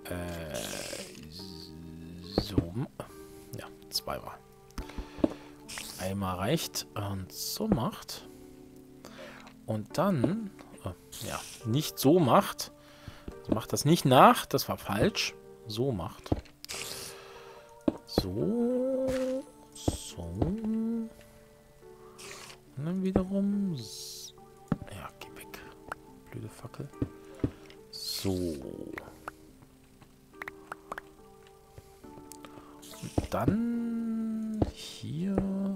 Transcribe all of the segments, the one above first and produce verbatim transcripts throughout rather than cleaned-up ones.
Äh, so. Ja, zweimal. Einmal reicht und so macht. Und dann, äh, ja, nicht so macht. So macht das nicht nach, das war falsch. So macht. So. So. Und dann wiederum. Ja, geh weg. Blöde Fackel. So. Und dann hier.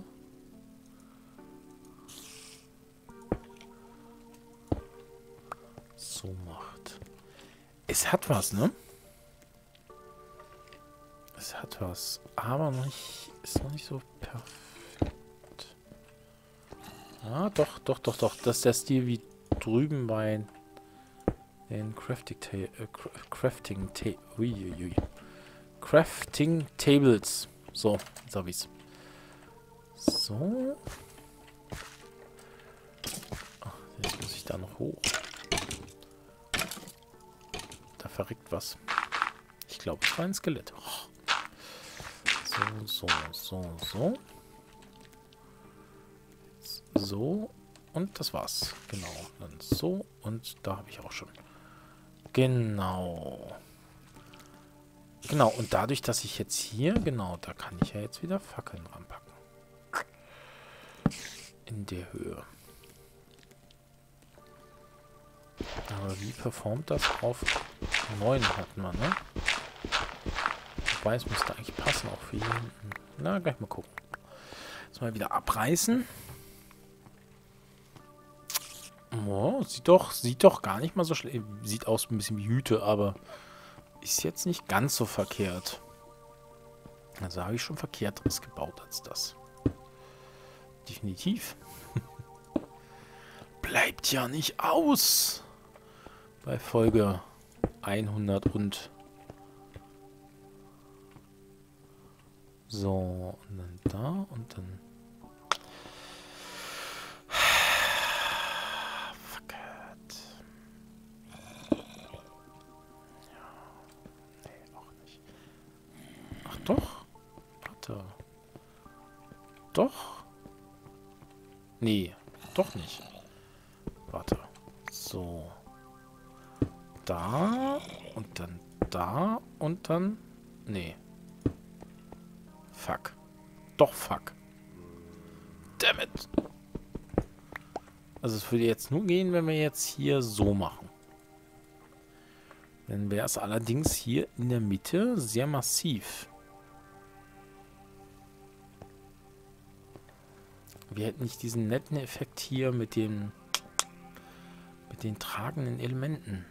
So macht. Es hat was, ne? Es hat was. Aber noch nicht, ist noch nicht so perfekt. Ah, doch, doch, doch, doch. Das ist der Stil wie drüben bei den Crafting, Ta äh, Crafting, Ta uiuiui. Crafting Tables. So, jetzt hab ich's. So. Ach, jetzt muss ich da noch hoch. Da verrickt was. Ich glaube, es war ein Skelett. Oh. So, so, so, so. So. Und das war's. Genau. Dann so. Und da habe ich auch schon. Genau. Genau. Und dadurch, dass ich jetzt hier, genau, da kann ich ja jetzt wieder Fackeln ranpacken. In der Höhe. Aber wie performt das auf neun hatten wir, ne? Wobei, es müsste eigentlich passen, auch für hier hinten. Na, gleich mal gucken. Jetzt mal wieder abreißen. Oh, sieht doch, sieht doch gar nicht mal so schlecht. Sieht aus ein bisschen wie Hüte, aber ist jetzt nicht ganz so verkehrt. Also habe ich schon Verkehrteres gebaut als das. Definitiv. Bleibt ja nicht aus. Bei Folge hundert und... So, und dann da und dann... Fuck it. Ja. Nee, auch nicht. Ach doch. Warte. Doch. Nee, doch nicht. Warte. So. Da und dann da und dann... Nee. Fuck. Doch, fuck. Damn it. Also es würde jetzt nur gehen, wenn wir jetzt hier so machen. Dann wäre es allerdings hier in der Mitte sehr massiv. Wir hätten nicht diesen netten Effekt hier mit den, mit den tragenden Elementen.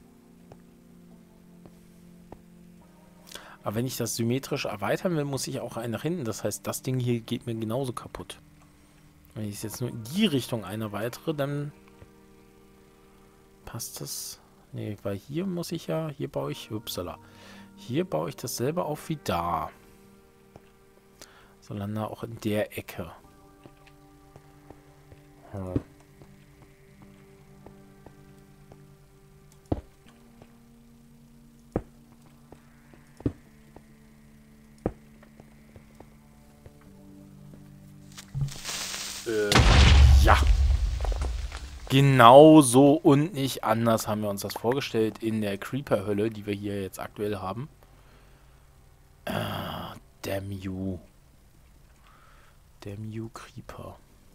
Aber wenn ich das symmetrisch erweitern will, muss ich auch einen nach hinten. Das heißt, das Ding hier geht mir genauso kaputt. Wenn ich es jetzt nur in die Richtung eine erweitere, dann passt das. Nee, weil hier muss ich ja, hier baue ich, upsala. Hier baue ich dasselbe auf wie da. Sondern da auch in der Ecke. Hm. Ja. Genau so und nicht anders haben wir uns das vorgestellt in der Creeper-Hölle, die wir hier jetzt aktuell haben. Ah, damn you. Damn you Creeper.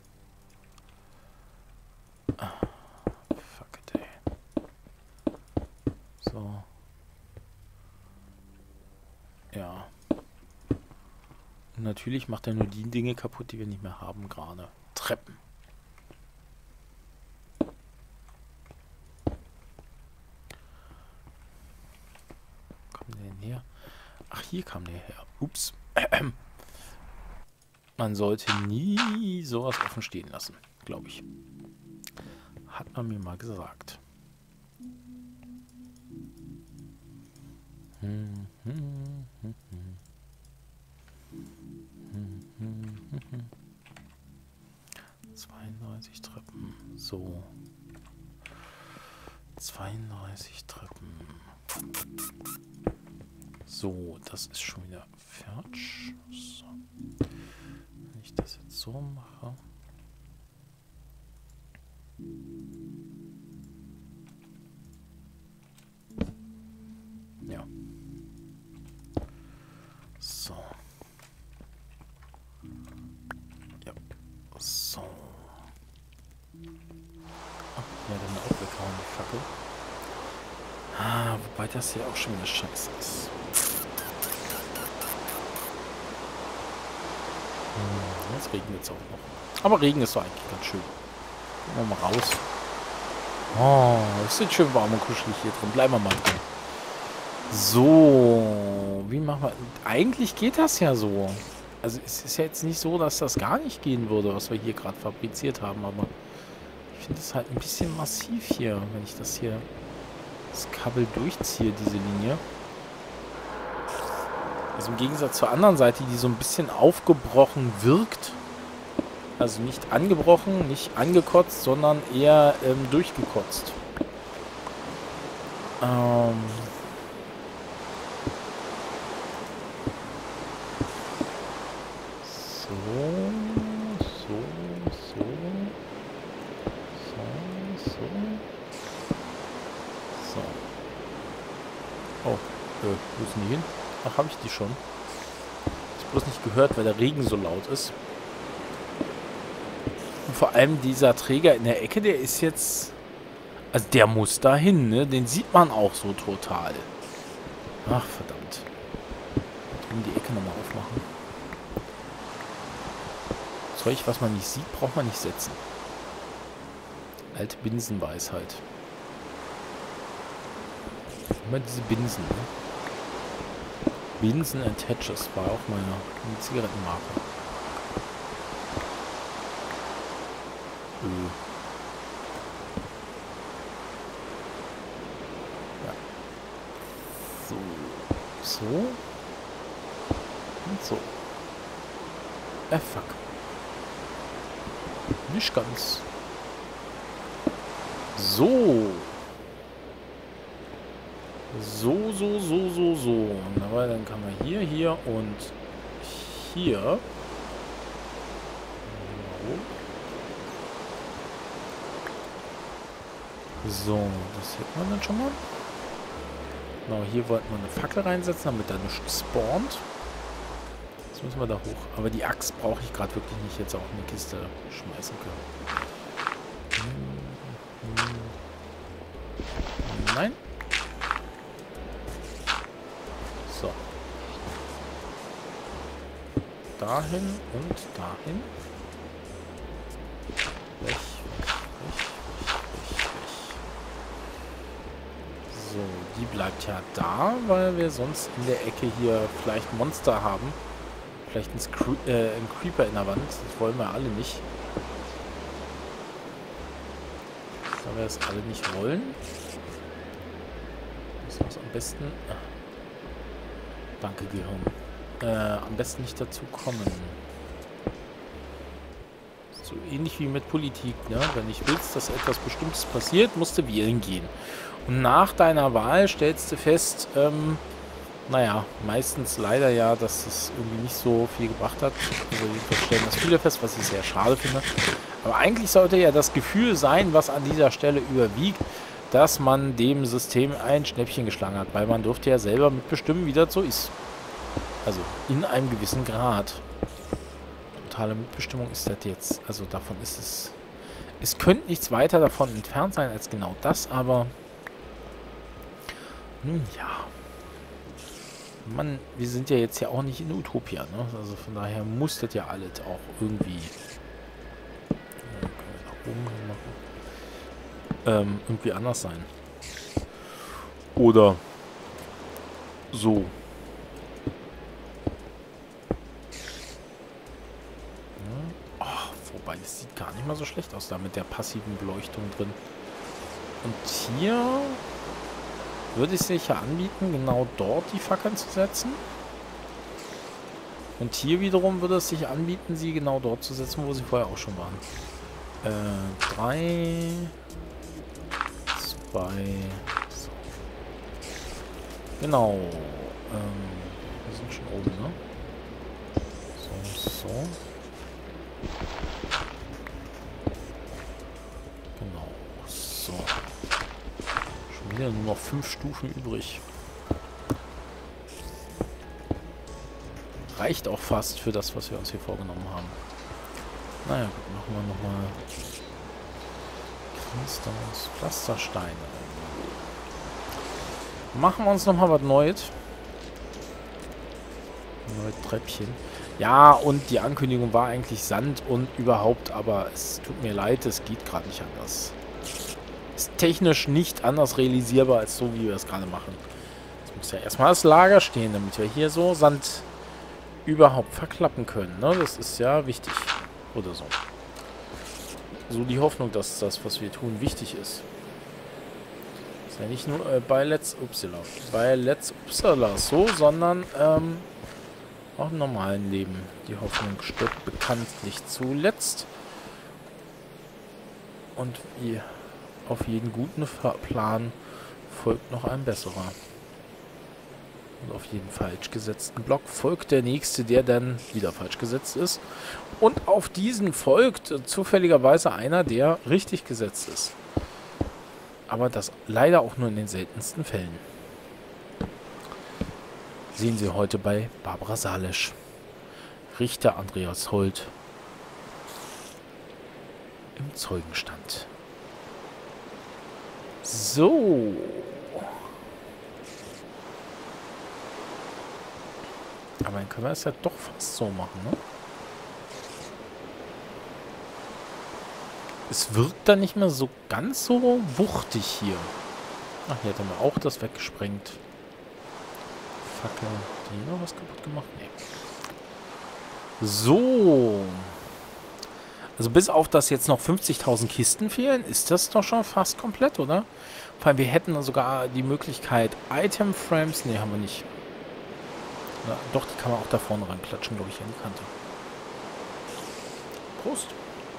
Ah, fuck it, ey. So. Ja. Und natürlich macht er nur die Dinge kaputt, die wir nicht mehr haben gerade. Treppen. Kommt der denn her? Ach, hier kam der her. Ups. Man sollte nie sowas offen stehen lassen, glaube ich. Hat man mir mal gesagt. Hm, hm, hm, hm. Hm, hm, hm, hm. zweiunddreißig Treppen. So. zweiunddreißig Treppen. So, das ist schon wieder fertig. So. Wenn ich das jetzt so mache. Ja. So. Ja. So. Ach, ja, dann auch weghauen, die Fackel. Ah, wobei das hier auch schon wieder scheiße ist. Hm, jetzt regnet es auch noch. Aber Regen ist doch eigentlich ganz schön. Gehen wir mal raus. Oh, es ist schön warm und kuschelig hier drin. Bleiben wir mal drin. So, wie machen wir... Eigentlich geht das ja so. Also es ist ja jetzt nicht so, dass das gar nicht gehen würde, was wir hier gerade fabriziert haben. Aber ich finde es halt ein bisschen massiv hier, wenn ich das hier... das Kabel durchziehe, diese Linie. Also im Gegensatz zur anderen Seite, die so ein bisschen aufgebrochen wirkt. Also nicht angebrochen, nicht angekotzt, sondern eher ähm, durchgekotzt. Ähm... So, so, so, so, so. So. Oh, äh, wo ist denn die hin? Ach, habe ich die schon? Ich bloß nicht gehört, weil der Regen so laut ist. Und vor allem dieser Träger in der Ecke, der ist jetzt... Also der muss da hin, ne? Den sieht man auch so total. Ach, verdammt. Um die Ecke nochmal aufmachen. Zeug, was man nicht sieht, braucht man nicht setzen. Alte Binsenweisheit. Immer diese Binsen, ne? Binsen and Hedges war auch meine, meine Zigarettenmarke. Öh. Ja. So. So. Und so. Äh, fuck. Nicht ganz. So. So, so, so, so, so. Aber dann kann man hier, hier und hier. So, das hätten wir dann schon mal. Genau, hier wollten wir eine Fackel reinsetzen, damit da nichts spawnt. Jetzt müssen wir da hoch. Aber die Axt brauche ich gerade wirklich nicht jetzt auch in die Kiste schmeißen können. Nein. So. Dahin und dahin. Weg, weg, weg, weg, weg, weg. So, die bleibt ja da, weil wir sonst in der Ecke hier vielleicht Monster haben. Vielleicht ein, Scre äh, ein Creeper in der Wand. Das wollen wir alle nicht. Da wir das alle nicht wollen. Müssen wir es am besten... Ah. Danke, Gehirn. Äh, am besten nicht dazu kommen. So ähnlich wie mit Politik, ne? Wenn ich willst, dass etwas Bestimmtes passiert, musst du wählen gehen. Und nach deiner Wahl stellst du fest, ähm, naja, meistens leider ja, dass es irgendwie nicht so viel gebracht hat. Also wir stellen das viele fest, was ich sehr schade finde. Aber eigentlich sollte ja das Gefühl sein, was an dieser Stelle überwiegt, dass man dem System ein Schnäppchen geschlagen hat. Weil man durfte ja selber mitbestimmen, wie das so ist. Also in einem gewissen Grad. Totale Mitbestimmung ist das jetzt. Also davon ist es... Es könnte nichts weiter davon entfernt sein als genau das, aber... Nun ja... Mann, wir sind ja jetzt ja auch nicht in Utopia, ne? Also von daher muss das ja alles auch irgendwie... Äh, können wir nach oben machen. Ähm, irgendwie anders sein. Oder... so. Ja. Oh, wobei, das sieht gar nicht mal so schlecht aus da mit der passiven Beleuchtung drin. Und hier... würde es sich ja anbieten, genau dort die Fackeln zu setzen. Und hier wiederum würde es sich anbieten, sie genau dort zu setzen, wo sie vorher auch schon waren. Äh, drei, zwei, so. Genau. Ähm, wir sind schon oben, ne? So, so. Genau. So. Schon wieder nur noch fünf Stufen übrig. Reicht auch fast für das, was wir uns hier vorgenommen haben. Naja, gut, machen wir nochmal Grünstones, Pflastersteine. Machen wir uns nochmal was Neues. Neue Treppchen. Ja, und die Ankündigung war eigentlich Sand und überhaupt, aber es tut mir leid, es geht gerade nicht anders. Ist technisch nicht anders realisierbar, als so, wie wir es gerade machen. Jetzt muss ja erstmal das Lager stehen, damit wir hier so Sand überhaupt verklappen können. Ne? Das ist ja wichtig. Oder so. So die Hoffnung, dass das, was wir tun, wichtig ist. Ist ja nicht nur äh, bei Let's Upsala. Bei Let's Upsala so, sondern ähm, auch im normalen Leben. Die Hoffnung stirbt bekanntlich zuletzt. Und wie auf jeden guten Plan folgt noch ein besserer. Und auf jeden falsch gesetzten Block folgt der nächste, der dann wieder falsch gesetzt ist. Und auf diesen folgt zufälligerweise einer, der richtig gesetzt ist. Aber das leider auch nur in den seltensten Fällen. Sehen Sie heute bei Barbara Salesch. Richter Andreas Holt im Zeugenstand. So. Aber dann können wir es ja doch fast so machen, ne? Es wirkt dann nicht mehr so ganz so wuchtig hier. Ach, hier hat er mir auch das weggesprengt. Fackel. Hat die noch was kaputt gemacht? Nee. So. Also bis auf, dass jetzt noch fünfzigtausend Kisten fehlen, ist das doch schon fast komplett, oder? Vor allem, wir hätten sogar die Möglichkeit, Item Frames... Ne, haben wir nicht. Na, doch, die kann man auch da vorne ranklatschen, glaube ich, an die Kante. Prost.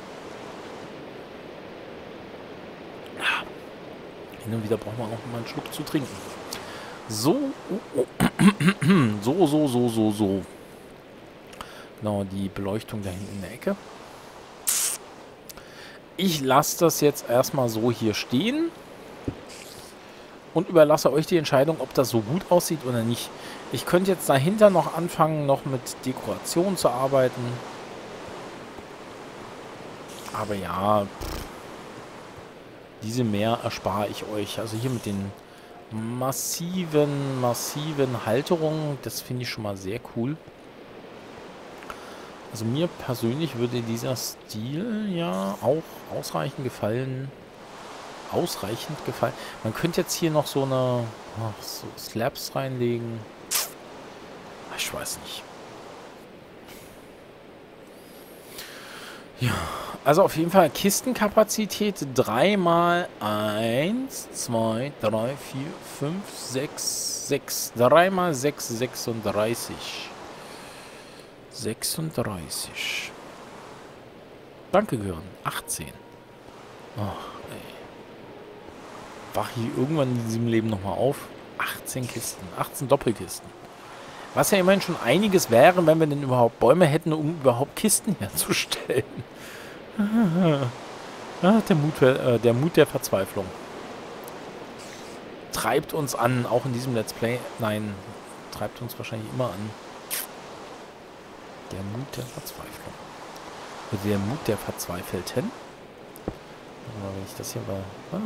Hin und wieder braucht man auch mal einen Schluck zu trinken. So. Oh, oh. So, so, so, so, so. Genau, die Beleuchtung da hinten in der Ecke. Ich lasse das jetzt erstmal so hier stehen. Und überlasse euch die Entscheidung, ob das so gut aussieht oder nicht. Ich könnte jetzt dahinter noch anfangen, noch mit Dekoration zu arbeiten. Aber ja, pff, diese mehr erspare ich euch. Also hier mit den massiven, massiven Halterungen, das finde ich schon mal sehr cool. Also mir persönlich würde dieser Stil ja auch ausreichend gefallen. Ausreichend gefallen. Man könnte jetzt hier noch so eine ach, so Slabs reinlegen. Ich weiß nicht. Ja, also auf jeden Fall Kistenkapazität drei mal eins, zwei, drei, vier, fünf, sechs, sechs. drei mal sechs, sechsunddreißig. sechsunddreißig. Danke, Gehirn. achtzehn. Ach, ey. Wach ich irgendwann in diesem Leben nochmal auf. achtzehn Kisten. achtzehn Doppelkisten. Was ja immerhin schon einiges wäre, wenn wir denn überhaupt Bäume hätten, um überhaupt Kisten herzustellen. Ah, der Mut, äh, der Mut der Verzweiflung. Treibt uns an, auch in diesem Let's Play. Nein, treibt uns wahrscheinlich immer an. Der Mut der Verzweiflung. Oder der Mut der Verzweifelten. Wenn ich das hier mal...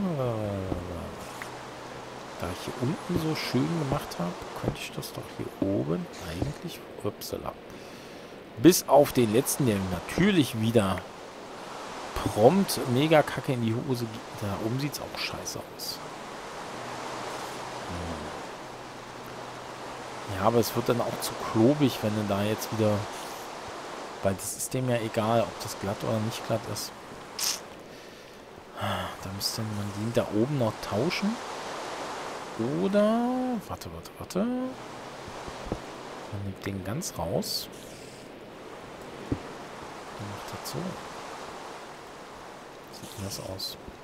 Da ich hier unten so schön gemacht habe, könnte ich das doch hier oben eigentlich... Upsala. Bis auf den letzten, der natürlich wieder prompt mega kacke in die Hose geht. Da oben sieht es auch scheiße aus. Ja, aber es wird dann auch zu klobig, wenn du da jetzt wieder... Weil das ist dem ja egal, ob das glatt oder nicht glatt ist. Da müsste man den da oben noch tauschen. Oder... Warte, warte, warte. Man nimmt den ganz raus. Dann macht das so. Sieht denn das aus?